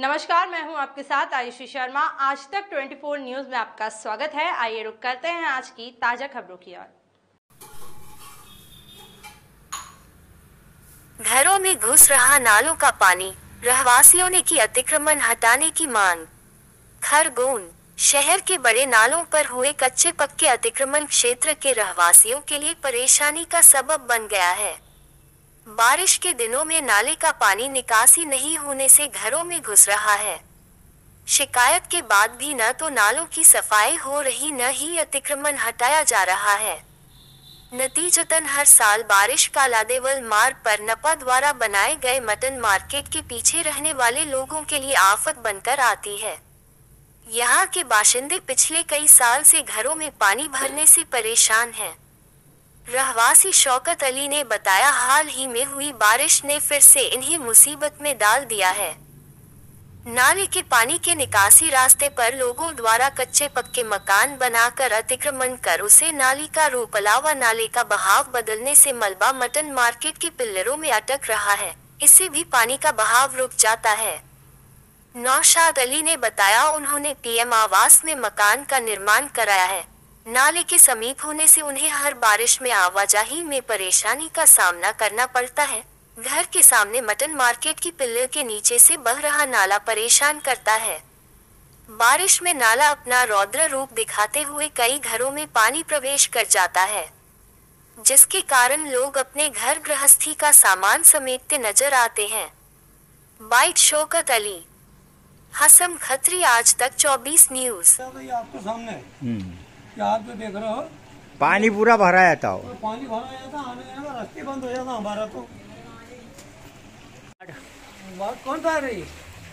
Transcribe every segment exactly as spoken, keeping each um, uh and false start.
नमस्कार, मैं हूं आपके साथ आयुषी शर्मा। आज तक चौबीस न्यूज में आपका स्वागत है। आइए रुक करते हैं आज की ताजा खबरों की ओर। घरों में घुस रहा नालों का पानी, रहवासियों ने की अतिक्रमण हटाने की मांग। खरगोन शहर के बड़े नालों पर हुए कच्चे पक्के अतिक्रमण क्षेत्र के रहवासियों के लिए परेशानी का सबब बन गया है। बारिश के दिनों में नाले का पानी निकासी नहीं होने से घरों में घुस रहा है। शिकायत के बाद भी न तो नालों की सफाई हो रही न ही अतिक्रमण हटाया जा रहा है। नतीजतन हर साल बारिश कालादेवल मार्ग पर नपा द्वारा बनाए गए मटन मार्केट के पीछे रहने वाले लोगों के लिए आफत बनकर आती है। यहाँ के बाशिंदे पिछले कई साल से घरों में पानी भरने से परेशान हैं। रहवासी शौकत अली ने बताया, हाल ही में हुई बारिश ने फिर से इन्हें मुसीबत में डाल दिया है। नाले के पानी के निकासी रास्ते पर लोगों द्वारा कच्चे पक्के मकान बनाकर अतिक्रमण कर उसे नाली का रूप अलावा नाले का बहाव बदलने से मलबा मटन मार्केट के पिल्लरों में अटक रहा है। इससे भी पानी का बहाव रुक जाता है। नौशाद अली ने बताया, उन्होंने पीएम आवास में मकान का निर्माण कराया है। नाले के समीप होने से उन्हें हर बारिश में आवाजाही में परेशानी का सामना करना पड़ता है। घर के सामने मटन मार्केट की पिल्लर के नीचे से बह रहा नाला परेशान करता है। बारिश में नाला अपना रौद्र रूप दिखाते हुए कई घरों में पानी प्रवेश कर जाता है, जिसके कारण लोग अपने घर गृहस्थी का सामान समेटते नजर आते हैं। बाइट शौकत अली, हसम खत्री, आज तक चौबीस न्यूज। आपके सामने क्या आप जो देख रहे हो, पानी पूरा भरा जाता हो, पानी भरा जाता, आने जाने का रास्ते बंद हो जाता हमारा। तो बात कौन सा रही?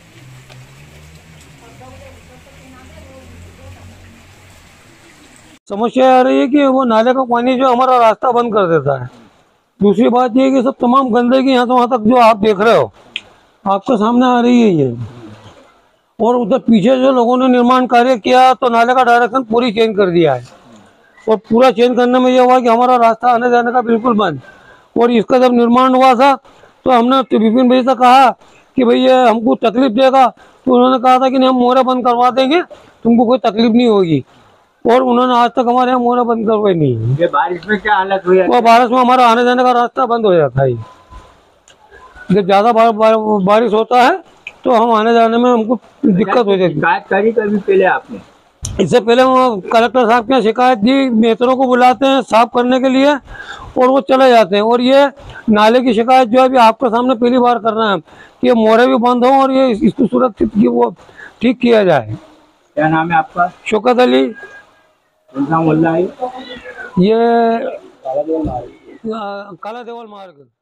समस्या आ रही है कि वो नाले का पानी जो हमारा रास्ता बंद कर देता है। दूसरी बात ये है कि सब तमाम गंदगी यहाँ से वहाँ तक जो आप देख रहे हो आपके सामने आ रही है ये। और उधर पीछे जो लोगों ने निर्माण कार्य किया तो नाले का डायरेक्शन पूरी चेंज कर दिया है। और पूरा चेंज करने में यह हुआ कि हमारा रास्ता आने जाने का बिल्कुल बंद। और इसका जब निर्माण हुआ था तो हमने विपिन भाई से कहा कि भाई ये हमको तकलीफ देगा, तो उन्होंने कहा था कि नहीं, हम मोहरा बंद करवा देंगे, तुमको कोई तकलीफ नहीं होगी। और उन्होंने आज तक हमारे यहाँ मोहरा बंद करवाई नहीं। ये बारिश में क्या हालत हुई? वो बारिश में हमारा आने जाने का रास्ता बंद हो जाता है। जब ज्यादा बारिश होता है तो हम आने जाने में हमको दिक्कत हो जाती है। शिकायत करी कभी पहले आपने? इससे पहले वो कलेक्टर साहब के यहाँ शिकायत दी, मेतरों को बुलाते हैं साफ करने के लिए और वो चले जाते हैं। और ये नाले की शिकायत जो है अभी आपके सामने पहली बार कर रहे हैं कि ये मोहरे भी बंद हो और ये इसको सुरक्षित की वो ठीक किया जाए। क्या नाम है आपका? शौकत अली। कौन सा मोहल्ला है ये? काला देवल मार्ग।